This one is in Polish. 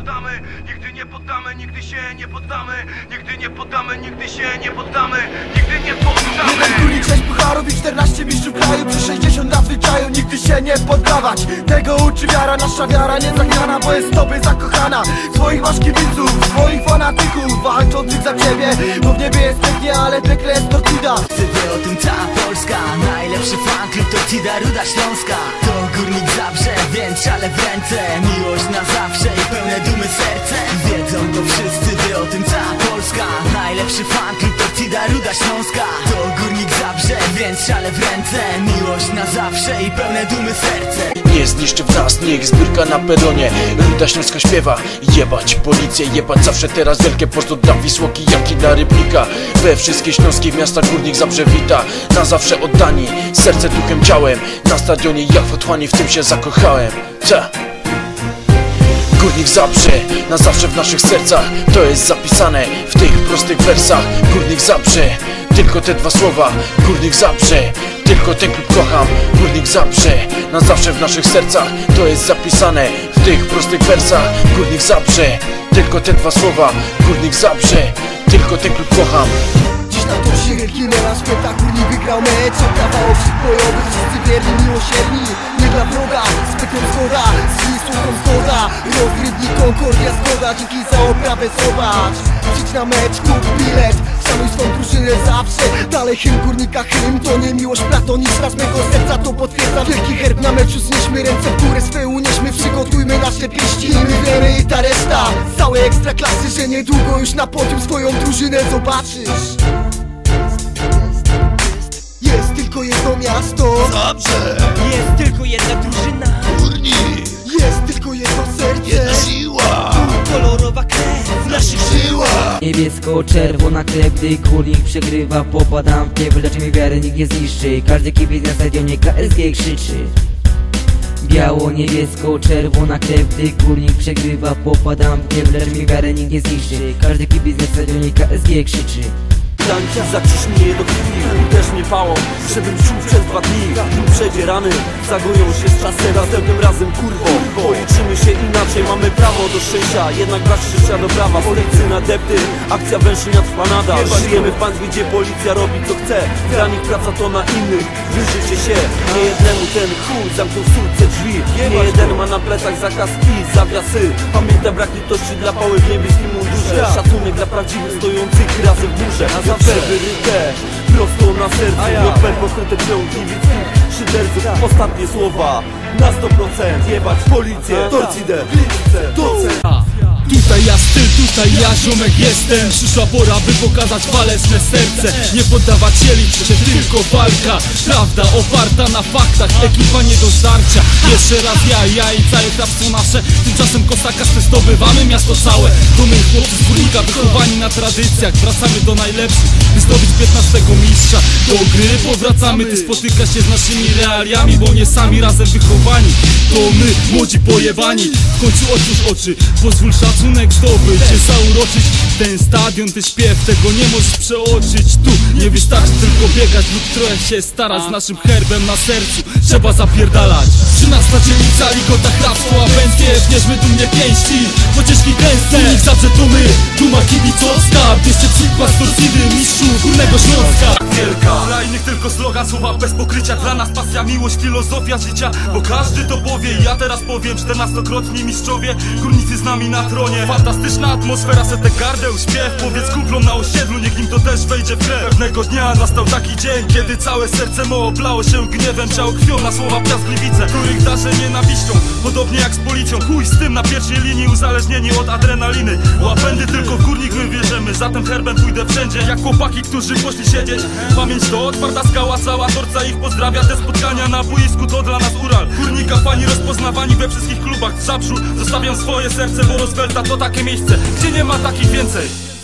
poddamy, nigdy nie poddamy, nigdy się nie poddamy, nigdy nie poddamy, nigdy się nie poddamy, nigdy nie poddamy. Jeden górnik, 6 pucharów i 14 mistrzów kraju, przez 60 lat zwyczaju, nigdy się nie poddawać. Tego uczy wiara, nasza wiara niezagrana, bo jest w tobie zakochana. Swoich masz kibiców, swoich fanatyków, walczących za ciebie, bo w niebie jest pięknie, ale piekle jest tortida. Wie o tym cała Polska, najlepszy fan klub Tortida Ruda Śląska. To Górnik Zabrze, więc szale w ręce, miłość na zawsze i pełne dumy serce. Wiedzą to wszyscy, wie o tym cała Polska, najlepszy fan klub Tortida Ruda Śląska. To Górnik Zabrze, więc szale w ręce, miłość na zawsze i pełne dumy serce. Nie zniszczy w nas, niech zbiórka na peronie. Ruda Śląska śpiewa, jebać policję, jebać zawsze teraz wielkie posto dla Wisłoki, jak i dla Rybnika. We wszystkie śląskie miasta Górnik Zabrze wita. Na zawsze oddani, serce duchem ciałem. Na stadionie jak w otchłani, w tym się zakochałem. Górnik Zabrze, na zawsze w naszych sercach. To jest zapisane w tych prostych wersach. Górnik Zabrze, tylko te dwa słowa. Górnik Zabrze, tylko ten klub kocham. Górnik Zabrze, na zawsze w naszych sercach. To jest zapisane w tych prostych wersach. Górnik Zabrze, tylko te dwa słowa. Górnik Zabrze, tylko ten klub kocham. Dziś na torsie wielki melanż, pęta Górnik wygrał mecz. Od kawałków bojowych, wszyscy wierni, miłosierni. Nie dla wroga, z pytłem zgoda, z Wisłą zgoda. Rozrywni Konkordia zgoda, dzięki za oprawę zobacz. Przyjdź na mecz, kup bilet, szanuj swą drużynę zawsze. Dalej hymn Górnika, hymn to nie miłość platoniczna z mego serca, to potwierdza. Wielki herb na meczu, znieśmy ręce w górę swe, unieśmy, przygotujmy nasze pieści. My wiemy i ta reszta z całej ekstraklasy, że niedługo już na podium swoją drużynę zobaczysz. Jest tylko jedno miasto Zabrze, Jest tylko jedna drużyna, Górnik, jest tylko jedno serce. jedna siła, kolorowa krew w naszych siła. Niebiesko-czerwona krew, gdy Górnik przegrywa, popadam w niebo, lecz mi wiary nikt nie zniszczy. Każdy kibic na stadionie KSG krzyczy. Biało-niebiesko-czerwona krew, gdy Górnik przegrywa, popadam w niebo, lecz mi wiary nikt nie zniszczy. Każdy kibic na stadionie KSG krzyczy. Zacisz mnie do krwi, też mnie pałą, żebym czuł przez 2 dni. Przedzierany, zagoją się z czasem, następnym razem kurwo. Policzymy się inaczej, mamy prawo do szczęścia, jednak brak szczęścia do prawa. Policy nadepty, akcja węższynia trwa nadal. Żyjemy w państwie, gdzie policja robi co chce. Dla nich praca to na innych, wyżycie się. Nie jednemu ten chuj zamknął w surce drzwi. Nie jeden ma na plecach zakaz i zawiasy. Pamięta brak litości dla pały w niebieskim mundurze. Szacunek dla prawdziwych stojących razem w murze. Wyryte, prosto na sercu, JP pokryte ciągi widzkich szyderców. Ostatnie słowa, na 100% jebać policję, torcidę, docen. Tutaj ja styl, tutaj ja ziomek jestem. Przyszła pora, by pokazać waleczne serce. Nie poddawać się, liczy się tylko walka. Prawda oparta na faktach, ekipa nie do zdarcia. Jeszcze raz ja i całe hrabstwo nasze. Tymczasem Kosaka zdobywamy miasto całe. To my chłopcy z Górnika, wychowani na tradycjach. Wracamy do najlepszych, by zdobyć 15 mistrza. Do gry powracamy, ty spotykasz się z naszymi realiami, bo nie sami razem wychowani. To my, młodzi pojebani. W końcu otwórz oczy, pozwól szacunek zdobyć, się zauroczyć. Ten stadion, ty śpiew, tego nie możesz przeoczyć. Tu nie wystarczy tylko biegać lub trochę się starać. Z naszym herbem na sercu trzeba zapierdalać. 13 dzielnica, Ligota, hrabstwo, a będzie wnieśmy dumnie pięści. Pocieszki gęste, Górnik Zabrze to my, duma kibicowska. Bierzcie przykład z Torcidy, mistrzów Górnego Śląska. Wielka, dla innych tylko slogan, słowa bez pokrycia. Dla nas pasja, miłość, filozofia życia. Bo każdy to powie i ja teraz powiem. 14-krotni mistrzowie, górnicy z nami na tronie. Fantastyczna atmosfera, setek gardeł, śpiew. Powiedz kumplom na osiedlu, niech im to też wejdzie w krew. Pewnego dnia nastał taki dzień, kiedy całe serce mo oblało się gniewem. Ciało krwią na słowa piaskliwice, których darzę nienawiścią. Podobnie jak z policją, chuj z tym na pierwszej linii. Uzależnieni od adrenaliny, łapędy tylko w Górnik my wierzymy. Zatem herbem pójdę wszędzie, jak chłopaki, którzy poszli siedzieć. Pamięć to twarda skała, cała torca ich pozdrawia. Te spotkania na boisku to dla nas Ural. Górnika fani rozpoznawani we wszystkich klubach w Zabrzu. Zostawiam swoje serce, bo Roosevelta to takie miejsce, gdzie nie ma takich więcej.